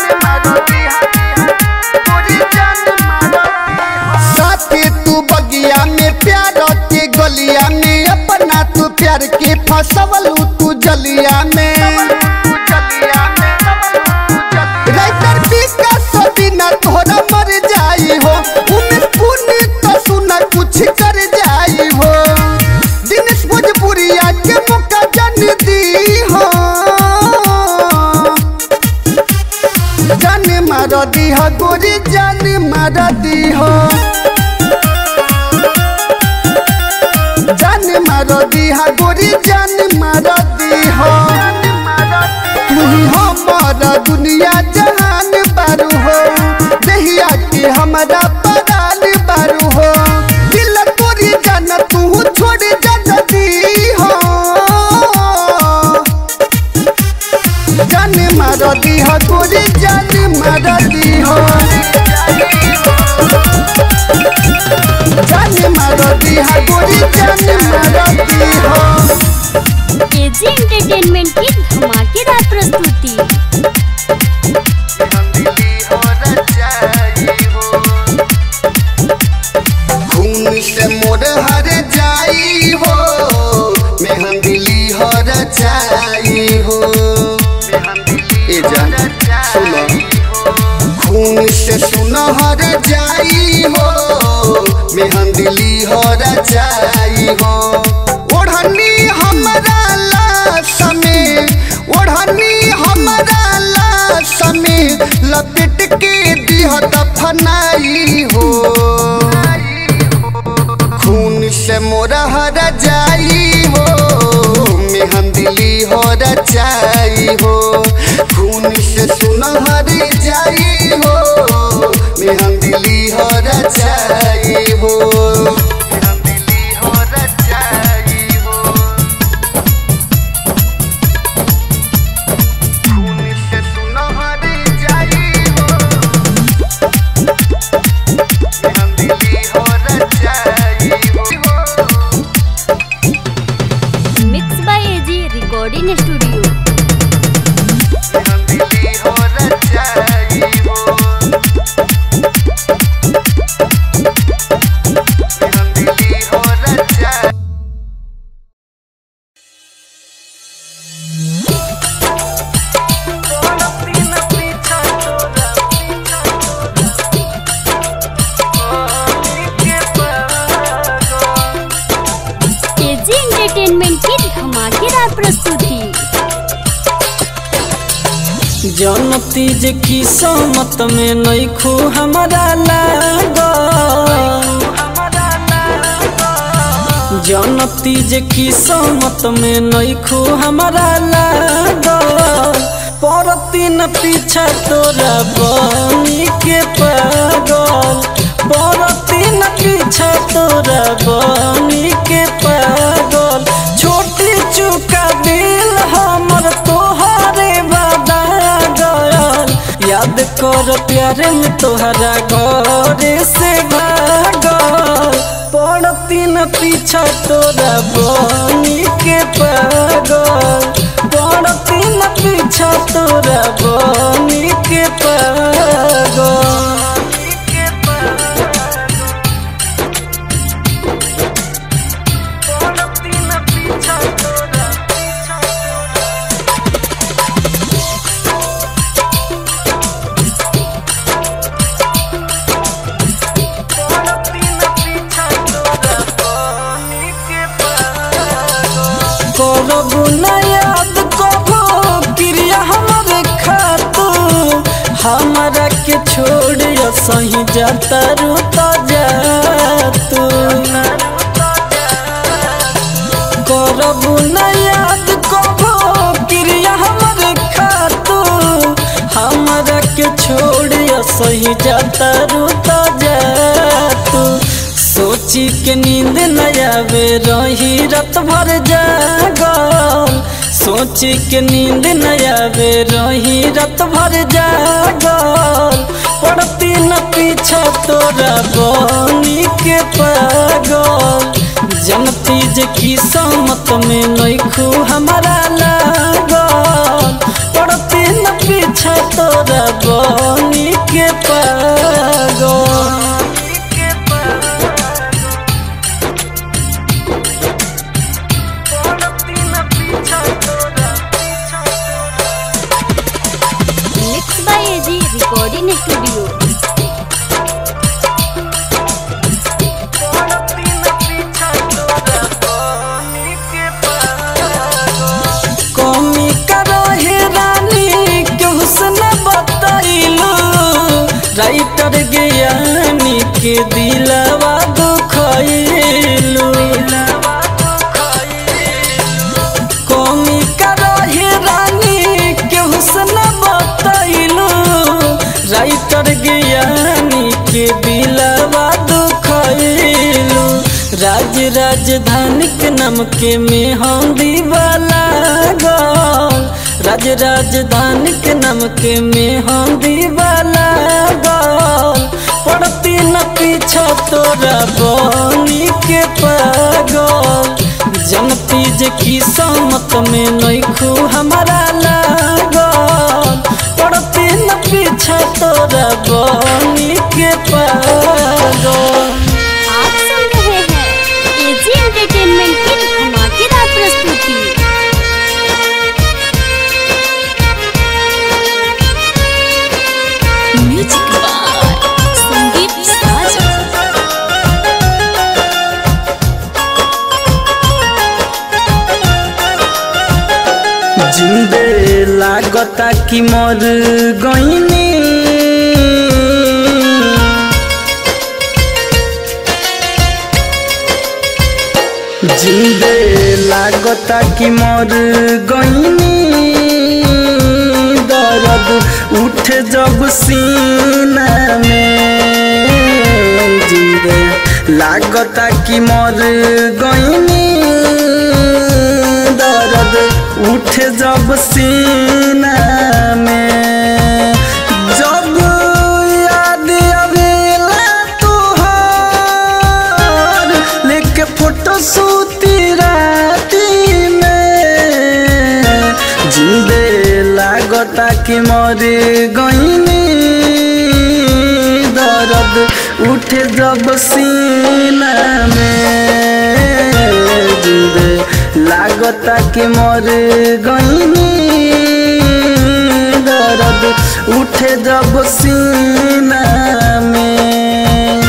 साथे तू बगिया में प्यार के गलिया में, अपना तू प्यार के फसवल तू जलिया में। राइटर विकास बिना तोहरा मर जाई हो, उमेश पुण्य तो सुना कुछ कर जाई हो। दिनेश भोजपुरिया के मौका जन दी हो, जान मारा दी हो गोरी जान मारा दी हो, जान मारा दी हो गोरी जान मारा दी हो। तुही हमारा दुनिया जहान बारू हो, दहिया की हमारा परान बारू हो। दिल तोरी जान तू छोड़ जा दी हो, जान मारा दी हो गोरी जान मारा दी हो, जान मारा दी हो गोरी जान मारा दी हो। एजी एंटरटेनमेंट की धमाकेदार प्रस्तुति। खून से मोर हर जाई हो, मेहंदिली हर जाई हो। ए जान सुनो, खून से सुनहर जाई हो, मेहंदिली हर जाई हो। ओढ़नी हमरा लाश में, ओढ़नी हमरा लाश में लपेट के दिह दफनाई हो। खून से मोरा हर जाई हो, मेहंदिली हर जाई हो। खून से सुनहर जाई हो, मेहंदिली हर जाई हो। Mix by AG recording studio. जनती जे किस्मत में नइखू हमारा लागल, जनती जे किस्मत में नइखू हमारा लागल, परती न पीछा तोरा बनी के पागल, परती न पीछा तोरा बनी के पागल। छोटी चुका दिल हमर तोहरे बदा गयल, याद कर प्यार में तोहरा घरे से भागल, पड़ती न पीछा तोरा बनी के पागल, पड़ती न पीछा तोरा बनी के पागल। करबू न याद कबो क्रिया हमरे खातू, हमरा के छोड़ सही जाता रूता जातू। करबू न याद कबो क्रिया हमरे खातू, हमरा के छोड़ सही जाता रूता जातू। सोची के नींद न आवे रही रात भर जागल, सोची के नींद न आवे रही रात भर जागल, पड़ती न पीछा तोरा बनी के पागल, जनती जे किस्मत में नइखू हमारा लागल, पड़ती न पीछा तोरा बनी के पागल। Mix by AG recording studio. कमी करो हे रानी के हुस्न बताइलो, राइटर ज्ञानी के दिलवा दुखइलो। कमी करो हे रानी के हुस्न बताइलो, राइटर ज्ञानी के दिलवा दुखइलो। राजधानी के नाम के मेहंदी वाला गल, राजधानी के नाम के मेहंदी वाला गल, पड़ती न पीछा तोरा बनी के पागल, जनती जे किस्मत में नइखू हमारा लागल, पड़ती न पीछा तोरा बनी के पागल। आप सुन रहे हैं एजी एंटरटेनमेंट की धमाकेदार प्रस्तुति। Music by Sandeep Sajan. जिंदे लागता कि मर गईनी, जिंदे लागता कि मर गईनी, दर्द उठे जब सीना में, जिंदे लागता कि मर गईनी, दर्द उठे जब सीना में, जब याद आवेला तोहार लेके फोटो सूती राती में, जिंदे लागता कि मर गईनी, दर्द उठे जब सीना में, जिंदे लागता कि मर गईनी, दर्द उठे जब सीना में।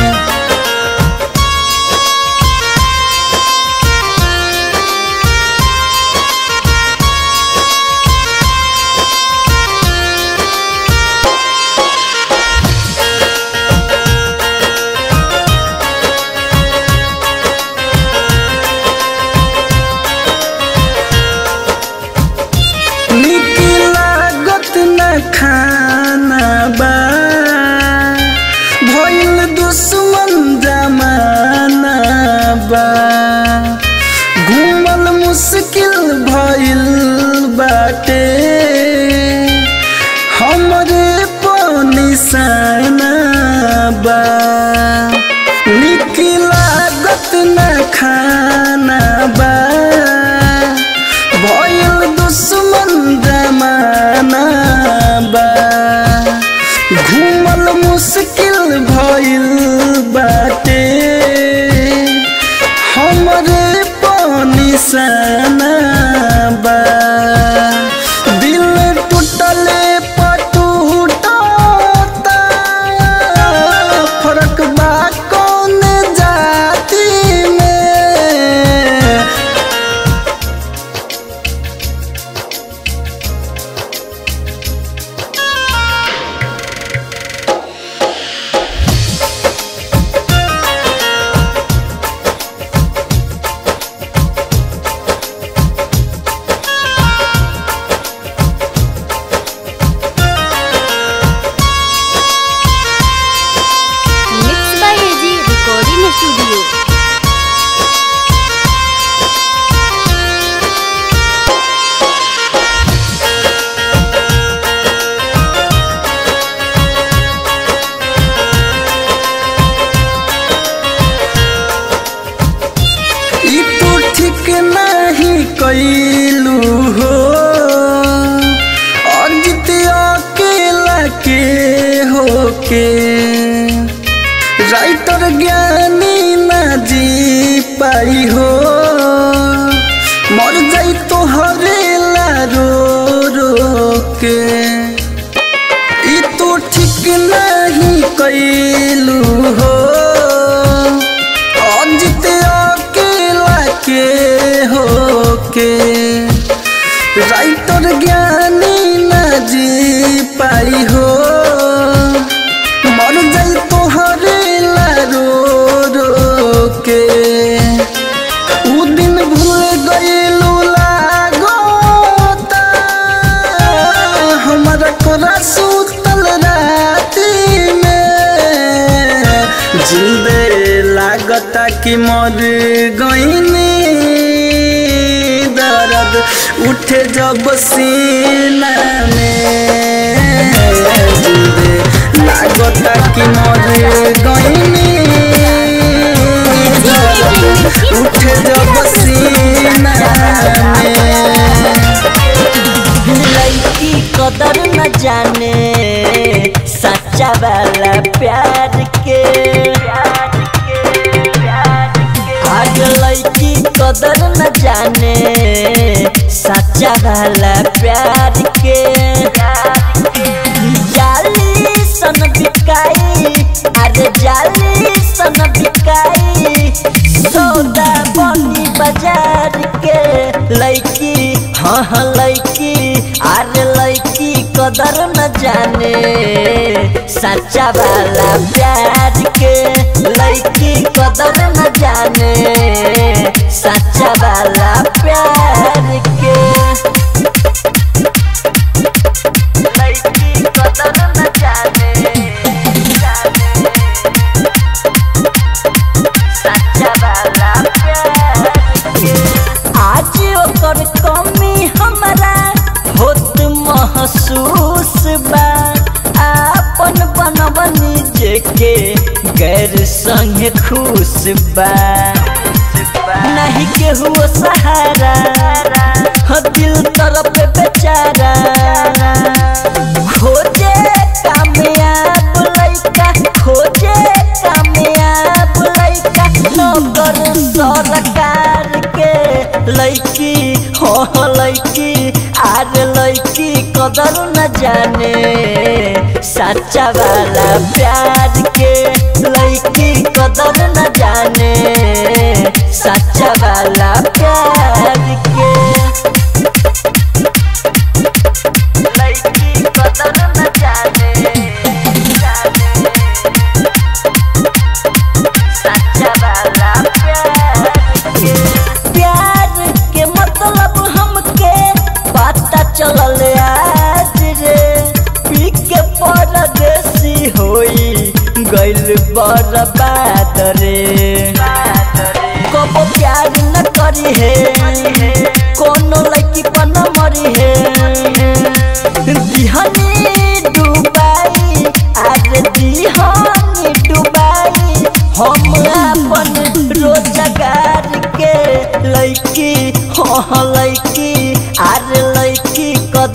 निशाना बा निक लागत न खाना बा भइल दुश्मन जमाना बा घूमल मुश्किल भइल बाटे हमरे निशाना बा दिल टूटले पटूटता फर्क बा कौन जाति में कैलू हो अर्जित अकेला के होके राइटर ज्ञानी ना जी पाई हो मर जाई तो हरेला रो रो के ई तो ठीक नहीं कैलू हो अर्जित अकेला के होके राइटर ज्ञानी ना जी पाई हो मर जाई तो हरेला रो रो के उ दिन भूल गईलू लागोता हमारा कोरा सुतल राती में जिंदे लागता कि मर गईनी दर्द उठे जब सीना में जिंदे लागता कि मर गईनी दर्द उठे जब सीना में लड़की कदर न जाने सच्चा वाला प्यार के आज लड़की कदर न जाने सच्चा वाला प्यार के जाली सन बिकाई अरे जाली सन बिकाई सौदा बनी बाजार के लड़की हाँ हाँ लड़की अरे लड़की कदर न जाने सच्चा वाला प्यार के लड़की कदर न जाने सच्चा वाला प्यार के लड़की कदर न जाने सच्चा वाला प्यार के आज ओकर कमी हमरा होत महसूस बा आपन बनवनी जेके गैर संग खुश बा नहीं केहू सहारा दिल तरफ बेचारा खोजे कामयाब लइका खोजे कामयाब लइका नौकर सरकार के लइकी हो लइकी आज लइकी कदर न जाने सच्चा वाला प्यार के लइकी कदर न जाने सच्चा वाला प्यार के लइकी कदर न जाने सच्चा वाला प्यार के प्यार के मतलब हमके पता चलल आज रे पी के परदेसी होई गइल बर्बाद रे कब प्यार न करी है कोनो लड़की पर न मरी है दिहनी डुबाई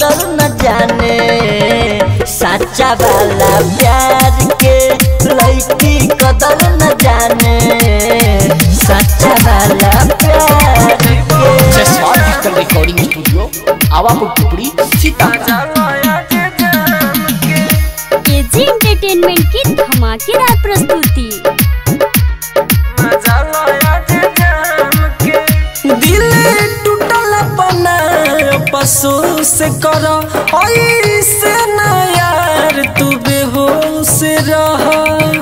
कदर न जाने सच्चा वाला प्यार के लड़की कदर न जाने सच्चा वाला प्यार के। Jaswal digital recording studio Awapur टुकड़ी सीतामढ़ी। एजी एंटरटेनमेंट की धमाकेदार प्रस्तुति। दिल टूटल बना पशु से करो ऐसे ना यार तू बेहोश रहा।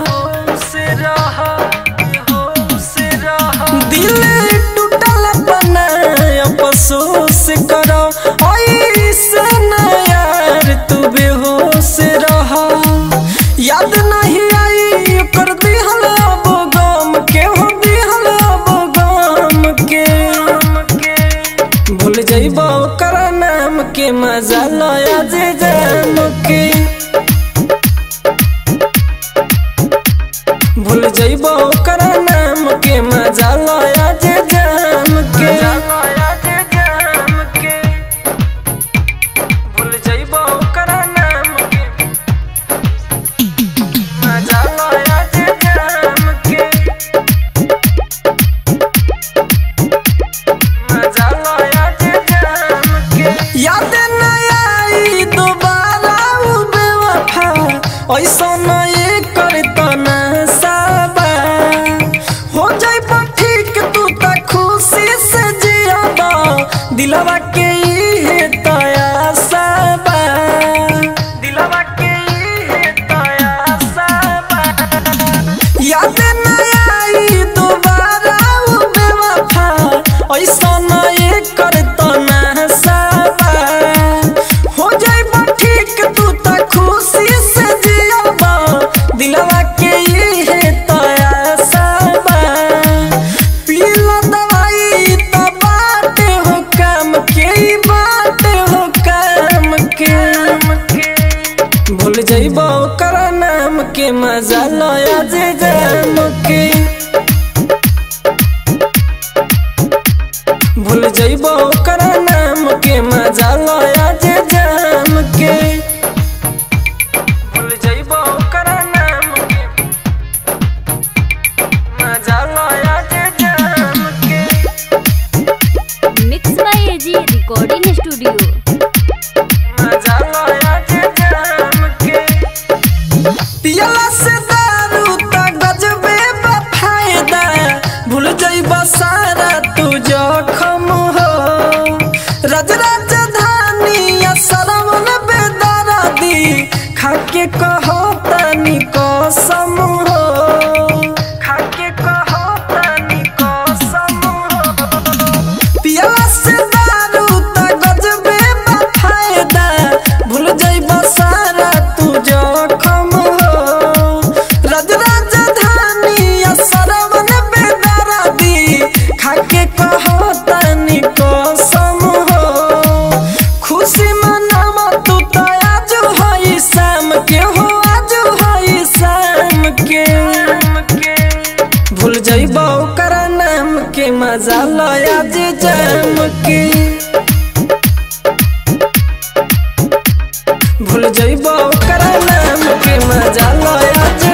दिल टूटल बना पशु से करो ऐसे ना यार तू बेहोश रहा। याद नहीं आई कर दिहल अब गम के हो दिहल अब गम के। भूल जाइबो कर नाम के मजा लया जे जाम के। भूल जाइबो कर नाम के मजा लया जे जाम के। भूल जाइबो कर नाम के मजा लया जे जाम के। मजा लया जे जाम के। याद न आई दोबारा उ बेवफा ऐसा नहीं करता ना साबा। हो जाए ठीक तू त खुशी से जियाबा दिलवा के ये तया साबा। दिलवा के ये तया साबा। याद न आई दोबारा उ बेवफा ऐसा नहीं करता ना साबा। हो जाए ठीक तू त खुशी से जियाबा दिलवा के ये तया साबा। पीला दवाई तो बाटे हो काम के बाटे हो काम के। भूल जाइबो कर नाम के मजा लया जे जाम के। भूल जाइबो कर नाम के मजा लया जे जाम के। भूल जाइबो कर नाम के मजा लया जे जाम के। Mix by AG recording studio. मजा लया जे जाम के। पियला से दारू त गजबे बा फायदा। भूल जाइबो सारा तू जखम हो। रज राजधानी सरवन बेदर्दी खाके कहो तनी कसम हो। खाके कहो तनी कसम हो। पियला से दारू त गजबे बा फायदा। भूल जाइबो सारा तू जखम हो। रज राजधानी सरवन बेदर्दी खाके कहो तनी कसम हो। खुशी मनावा तू त आज हई शाम के हो आज हई शाम के। भूल जाइबो कर नाम के मजा लया जे जाम के। भूल जाइबो कर नाम के मजा लया जे